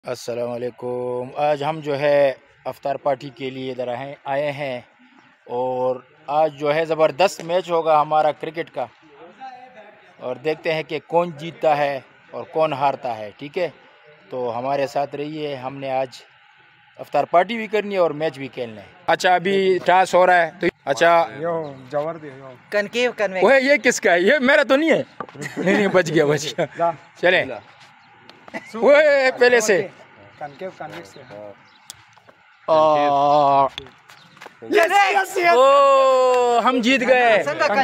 अस्सलाम वालेकुम। आज हम जो है अफ्तार पार्टी के लिए इधर आए हैं और आज जो है ज़बरदस्त मैच होगा हमारा क्रिकेट का और देखते हैं कि कौन जीतता है और कौन हारता है। ठीक है, तो हमारे साथ रहिए। हमने आज अफ्तार पार्टी भी करनी है और मैच भी खेलना है। अच्छा, अभी टॉस हो रहा है तो अच्छा वो ये किसका है? ये मेरा तो नहीं है। नहीं, बच गया। चले वो पहले से ओ हम जीत गए। हम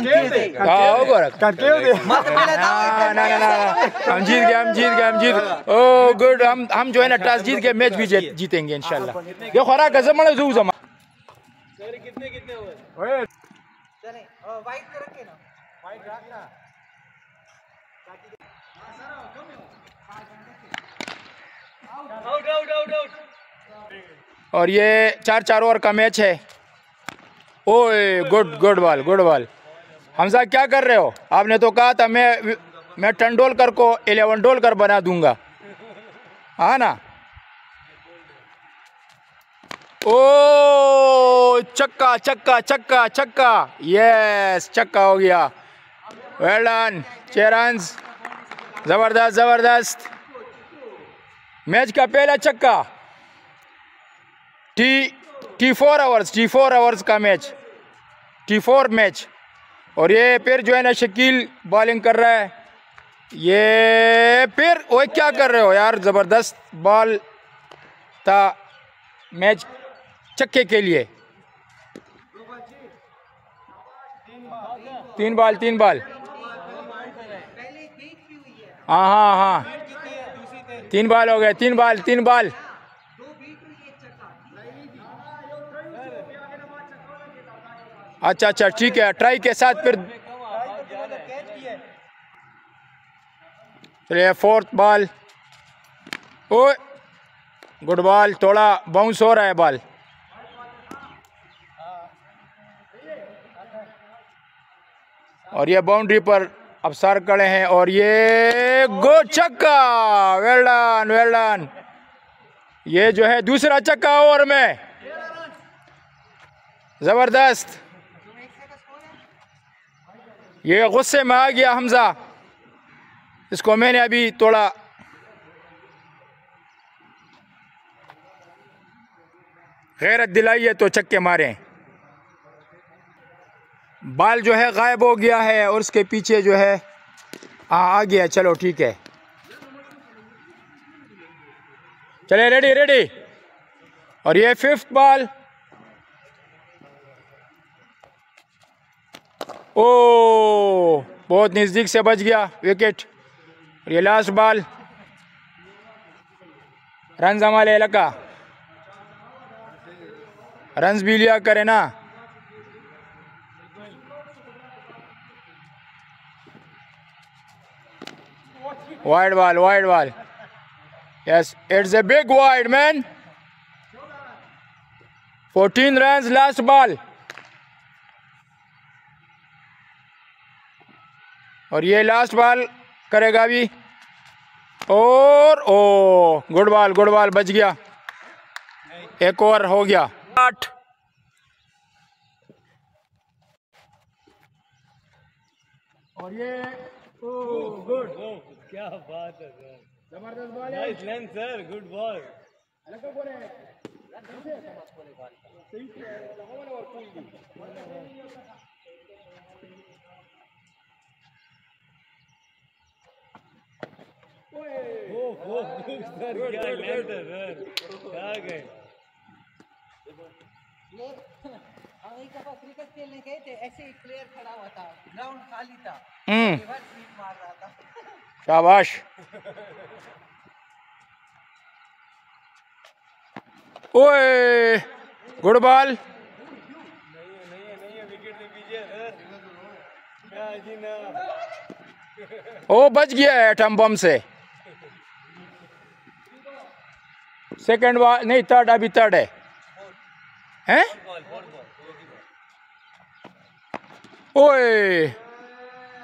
जीत। ओ गुड, हम जो है ना टॉस जीत गए, मैच भी जीतेंगे इंशाल्लाह। ये खरा गजब मले जू जमा कितने ओए चले वाइट रखे ना, वाइट रखना। और ये 4 ओवर का मैच है। ओए गुड बॉल। हमजा क्या कर रहे हो? आपने तो कहा था मैं टंडोलकर को 11 डोलकर बना दूंगा, हाँ ना? ओ चक्का, यस चक्का हो गया। वेल डन, 6 रन्स, जबरदस्त। मैच का पहला चक्का। T4 आवर्स का मैच, T4 मैच। और ये फिर जो है ना शकील बॉलिंग कर रहा है। ये फिर वो क्या कर रहे हो यार? जबरदस्त बॉल था मैच चक्के के लिए। 3 बॉल। हाँ 3 बॉल हो गए। 3 बॉल। अच्छा ठीक है, ट्राई के साथ फिर चलिए 4th ball. Oh good ball, थोड़ा बाउंस हो रहा है बॉल। और ये बाउंड्री पर अफसार खड़े हैं और ये गो छक्का। Well done. ये जो है दूसरा चक्का ओवर में, जबरदस्त। ये गुस्से में आ गया हमजा, इसको मैंने अभी थोड़ा गैरत दिलाई है तो चक्के मारे। बॉल जो है गायब हो गया है और उसके पीछे जो है आ गया। चलो ठीक है, चले रेडी। और ये 5th बॉल। ओ बहुत नजदीक से बच गया विकेट। और ये लास्ट बॉल, रन हमारे इलाका, रन भी लिया करे ना। Wide ball. Yes, it's a big wide, man. 14 runs, last ball. और ये लास्ट बॉल करेगा अभी। और ओ गुड बॉल बच गया। 1 ओवर हो गया। 8 और ये गुड, क्या बात है सर, जबरदस्त बॉल है। Nice length sir, good ball. Sir क्या लेंथ है सर, कहाँ गए? हम एक दफा क्रिकेट खेलने गए थे, ऐसे एक प्लेयर खड़ा हुआ था, ग्राउंड खाली था, रिवर्स स्वीप मार रहा था। शाबाश। ओए गुड बॉल। नहीं है विकेट से पीछे सर, क्या जी ना। ओ बच गया है एटम बम से। सेकंड बॉल नहीं, थर्ड, अभी थर्ड है। हैं? ओए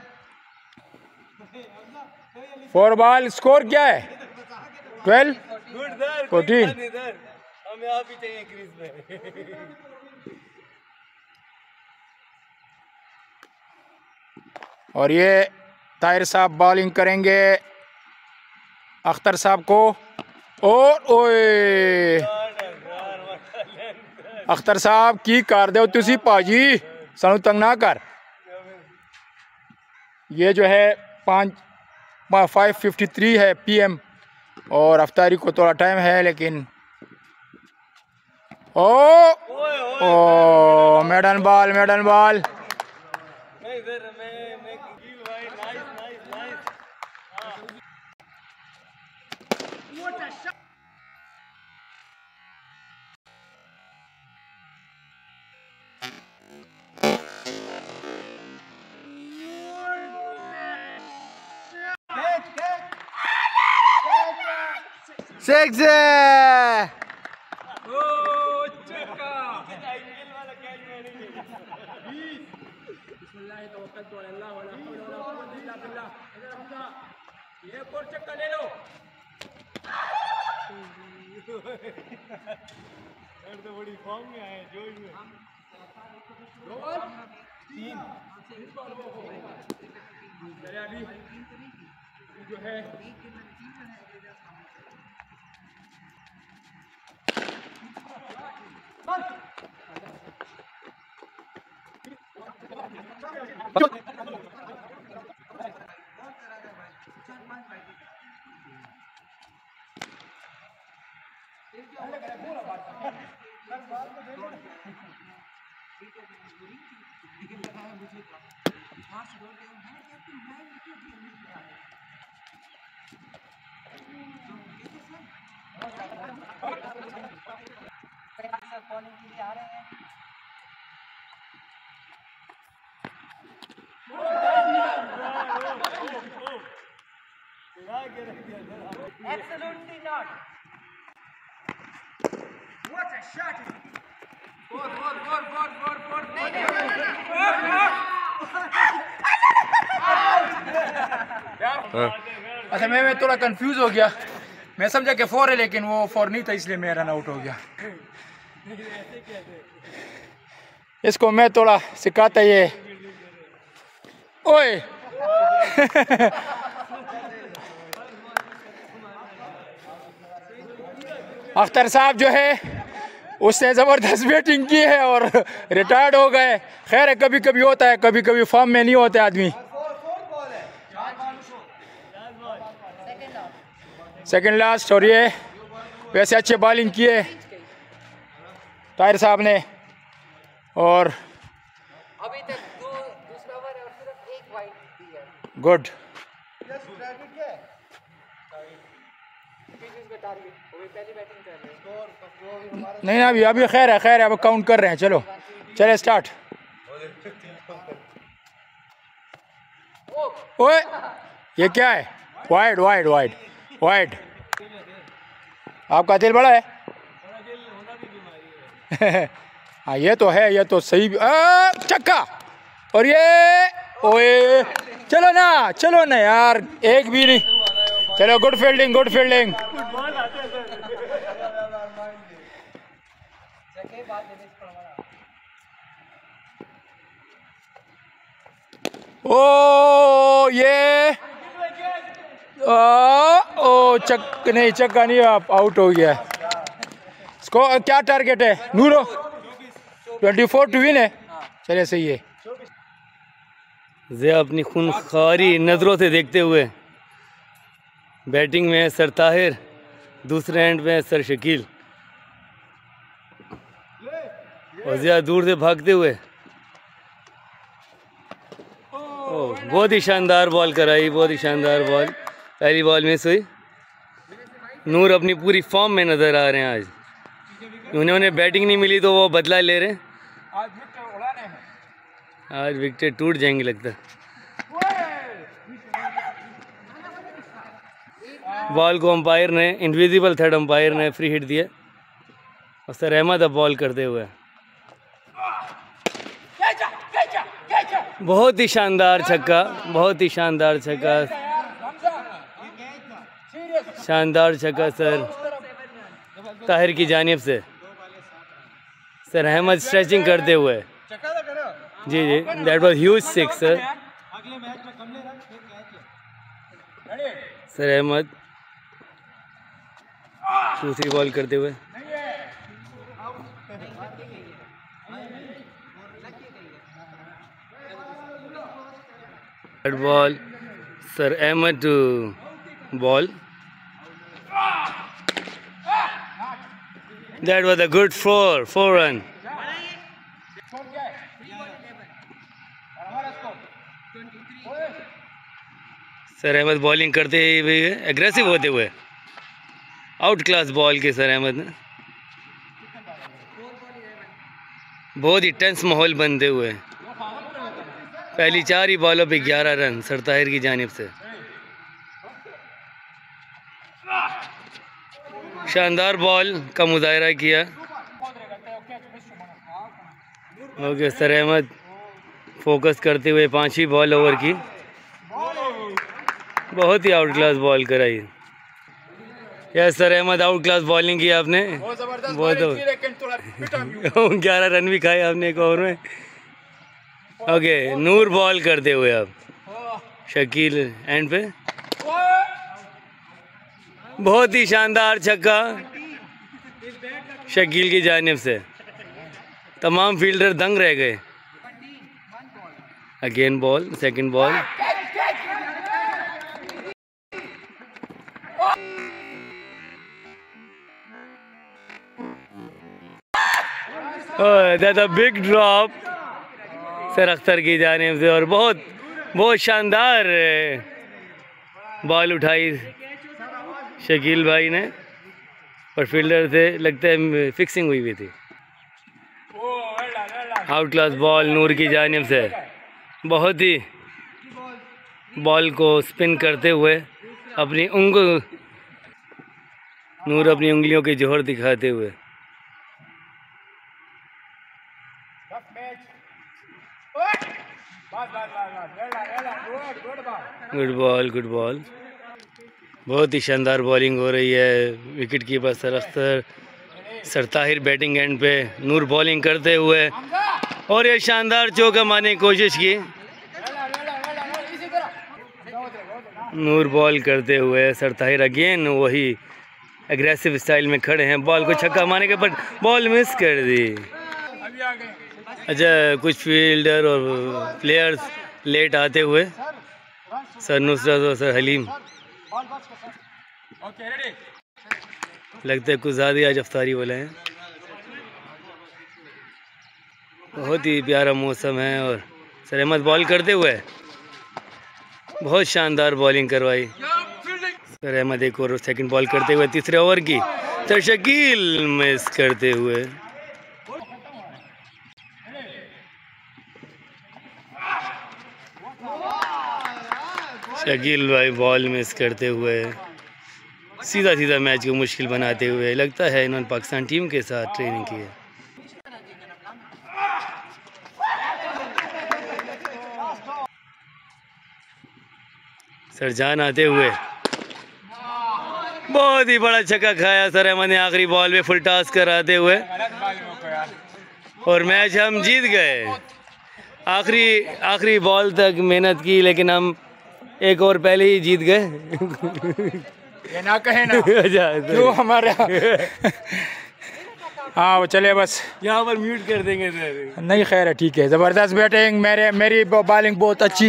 4 बॉल, स्कोर क्या है? 12। गुड सर 14 सर हमें आप ही चाहिए क्रीज में। और ये ताहिर साहब बॉलिंग करेंगे अख्तर साहब को और ओए अख्तर साहब की कर दो तुसी पाजी सानू तंग ना कर। ये जो है 5:53 है PM और अफ्तारी को थोड़ा टाइम है लेकिन ओ मेडन बॉल नहीं सर मैं भाई नाइस नाइस नाइस। सिक्स तो बड़ी फॉर्म में आए जोश में। अभी जो है Absolutely not. What a shot! Four. अच्छा मैं थोड़ा कंफ्यूज हो गया। मैं समझा कि 4 है लेकिन वो 4 नहीं था इसलिए मैं रन आउट हो गया। इसको मैं थोड़ा सिखाता ये ओए अख्तर साहब जो है उसने ज़बरदस्त बैटिंग की है और रिटायर्ड हो गए। खैर है कभी कभी होता है, कभी कभी फॉर्म में नहीं होते आदमी। सेकंड लास्ट और ये वैसे अच्छे बॉलिंग किए ताहिर साहब ने और अभी तक दूसरा ओवर और सिर्फ एक वाइड दी है। गुड। नहीं अभी खैर है अब काउंट कर रहे हैं। चलो चले स्टार्ट। ओए ये क्या है? वाइड आपका दिल बड़ा है। हाँ ये तो है, ये तो सही चक्का। और ये ओए चलो ना यार एक भी नहीं। चलो गुड फील्डिंग। ओ ये चक्का नहीं आप आउट हो गया। इसको क्या टारगेट है नूरो? 24 टू विन है। चलिए सही है। ज़िया अपनी खूनखारी नज़रों से देखते हुए बैटिंग में सर ताहिर, दूसरे एंड में सर शकील और ज़िया दूर से भागते हुए। बहुत ही शानदार बॉल कराई, बहुत ही शानदार बॉल। पहली बॉल मिस हुई। नूर अपनी पूरी फॉर्म में नज़र आ रहे हैं आज। उन्हें बैटिंग नहीं मिली तो वो बदला ले रहे हैं। आज विकेट टूट जाएंगे लगता है। बॉल को अंपायर ने, इनविजिबल थर्ड अंपायर ने फ्री हिट दिया और सर अहमद अब बॉल करते हुए। बहुत ही शानदार छक्का, शानदार छक्का सर। ताहिर की जानिब से। सर अहमद स्ट्रेचिंग करते हुए, जी जी, that was huge six sir. Sir Ahmed दूसरी बॉल करते हुए, third ball sir Ahmed two ball, that was a good four run. Sir Ahmed bowling करते हुए एग्रेसिव होते हुए, आउट क्लास बॉल के सर अहमद ने, बहुत ही टेंस माहौल बनते हुए पहली 4 ही बॉलों पे 11 रन सर ताहिर की जानिब से। शानदार बॉल का मुजाहरा किया। ओके, सर अहमद फोकस करते हुए 5वीं बॉल ओवर की, बहुत ही आउट क्लास बॉल कराई। Yes sir Ahmed, out class bowling की आपने, बहुत 11 रन भी खाए आपने एक ओवर में। ओके, नूर बॉल करते हुए अब, शकील एंड पे, बहुत ही शानदार छक्का शकील की जानिब से, तमाम फील्डर दंग रह गए। Again ball, second ball, that a big drop sir Akhtar की जानिब से, और बहुत शानदार बॉल उठाई शकील भाई ने, और फील्डर से लगता है फिक्सिंग हुई हुई थी। आउट क्लास बॉल नूर की जानिब से, बहुत ही बॉल को स्पिन करते हुए अपनी नूर अपनी उंगलियों की जोहर दिखाते हुए। गुड बॉल, बहुत ही शानदार बॉलिंग हो रही है। Wicket keeper sir Akhtar, sir Tahir batting end पे, नूर बॉलिंग करते हुए, और ये शानदार चौका मारने की कोशिश की। नूर बॉल करते हुए, सर ताहिर अगेन वही एग्रेसिव स्टाइल में खड़े हैं, बॉल को छक्का मारने के बाद बॉल मिस कर दी। अच्छा, कुछ फील्डर और प्लेयर्स लेट आते हुए, सर नुसरत और सर हलीम, लगता है कुछ ज़्यादा आज अफ्तारी वाले हैं। बहुत ही प्यारा मौसम है, और सर अहमद बॉल करते हुए बहुत शानदार बॉलिंग करवाई। सर अहमद एक और सेकंड बॉल करते हुए तीसरे ओवर की, सर शकील मिस करते हुए। शकील भाई बॉल मिस करते हुए सीधा मैच को मुश्किल बनाते हुए, लगता है इन्होंने पाकिस्तान टीम के साथ ट्रेनिंग की है। सर जान आते हुए बहुत ही बड़ा छक्का खाया सर अहमद ने आखिरी बॉल में फुल टॉस कराते हुए, और मैच हम जीत गए। आखिरी बॉल तक मेहनत की, लेकिन हम एक और पहले ही जीत गए। ये ना कहे ना क्यों हमारे हाँ वो चले बस यहाँ पर म्यूट कर देंगे सर। नहीं खैर है, ठीक है, ज़बरदस्त बैटिंग, मेरी बॉलिंग बहुत अच्छी,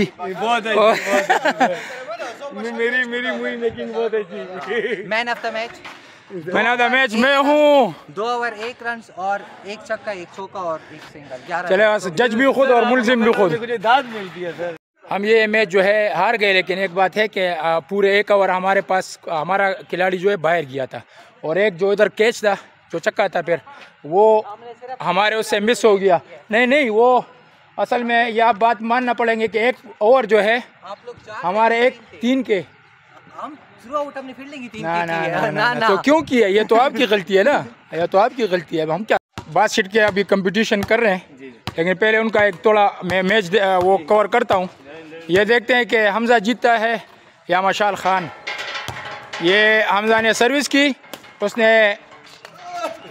मेरी मेकिंग बहुत अच्छी। मैन ऑफ द मैच मैं हूँ। 2 ओवर 1 रन और 1 छक्का 1 चौका और 1 सिंगल, 11। चले बस, जज भी खुद और मुलजिम भी खुद। मुझे दाद मिलती है सर। हम ये मैच जो है हार गए, लेकिन एक बात है कि पूरे 1 ओवर हमारे पास हमारा खिलाड़ी जो है बाहर गया था, और एक जो इधर कैच था जो छक्का था, फिर वो हमारे उससे मिस हो गया। नहीं वो असल में ये आप बात मानना पड़ेंगे कि 1 ओवर जो है आप लोग हमारे 1-3 के, हम थ्रू आउट अपनी फील्डिंग ही 3 ना की ना है। ना ना तो क्यों किया? ये तो आपकी गलती है ना, ये तो आपकी गलती है। हम क्या बात छिट के अभी कंपटीशन कर रहे हैं, लेकिन पहले उनका एक थोड़ा मैं मैच वो कवर करता हूँ। ये देखते हैं कि हमज़ा जीतता है या मशाल खान। ये हमज़ा ने सर्विस की, उसने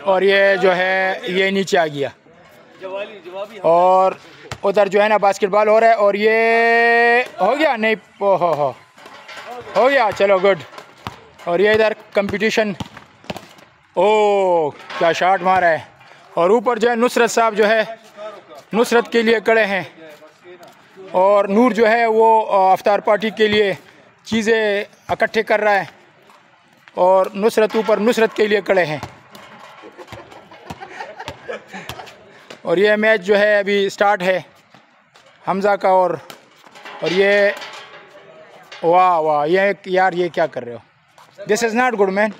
और ये जो है ये नीचे आ गया। और उधर जो है ना बास्केटबॉल हो रहा है और ये हो गया नहीं हो गया, चलो गुड। और ये इधर कंपटीशन, ओ क्या शॉट मारा है। और ऊपर जो है नुसरत साहब जो है नुसरत के लिए खड़े हैं और नूर जो है वो अफ्तार पार्टी के लिए चीज़ें इकट्ठे कर रहा है और नुसरत ऊपर नुसरत के लिए खड़े हैं। और ये मैच जो है अभी स्टार्ट है हमज़ा का। और ये वाह वाह, ये यार ये क्या कर रहे हो, this is not good man.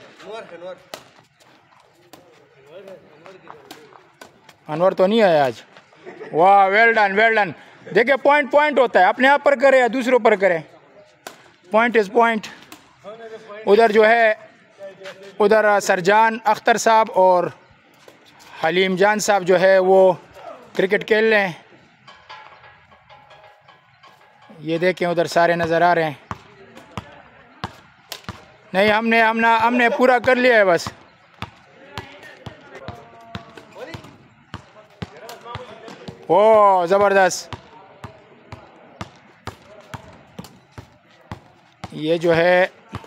Anwar तो नहीं आया आज। वाह वेल डन वेल डन। देखिए पॉइंट होता है, अपने आप पर करे या दूसरों पर करे, पॉइंट इज़ पॉइंट। उधर जो है उधर सरजान अख्तर साहब और हलीम जान साहब जो है वो क्रिकेट खेल रहे हैं। ये देखें उधर सारे नज़र आ रहे हैं। नहीं हमने पूरा कर लिया है बस। ओ ज़बरदस्त। ये जो है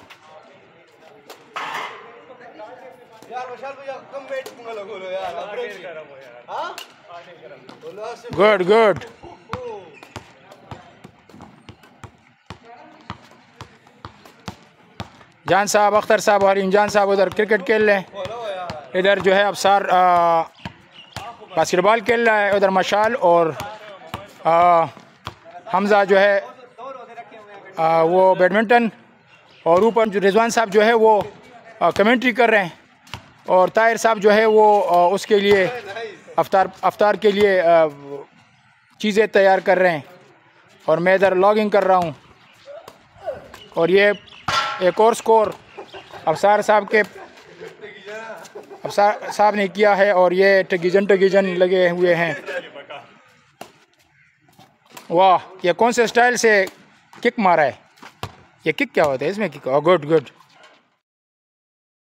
गुड गुड। जान साहब अख्तर साहब और इमजान साहब उधर क्रिकेट खेल रहे हैं। इधर जो है अफसार बास्केटबॉल खेल रहा है। उधर मशाल और हमज़ा जो है वो बैडमिंटन। और ऊपर जो रिजवान साहब जो है वो कमेंट्री कर रहे हैं। और ताहिर साहब जो है वो उसके लिए अफ्तार के लिए चीज़ें तैयार कर रहे हैं। और मैं इधर लॉगिंग कर रहा हूँ। और ये एक और स्कोर अफसार साहब ने किया है। और ये टगीजन लगे हुए हैं। वाह, ये कौन से स्टाइल से किक मारा है, ये किक क्या होता है इसमें, किक गुड गुड।